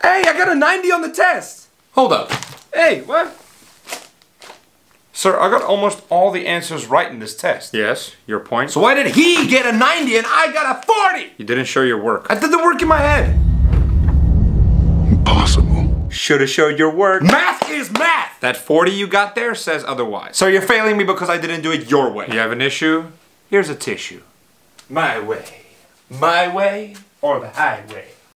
Hey, I got a 90 on the test. Hold up. Hey, what? Sir, I got almost all the answers right in this test. Yes, your point. So why did he get a 90 and I got a 40? You didn't show your work. I did the work in my head. Impossible. Shoulda showed your work. Math is math. That 40 you got there says otherwise. So you're failing me because I didn't do it your way. You have an issue? Here's a tissue. My way. My way or the highway.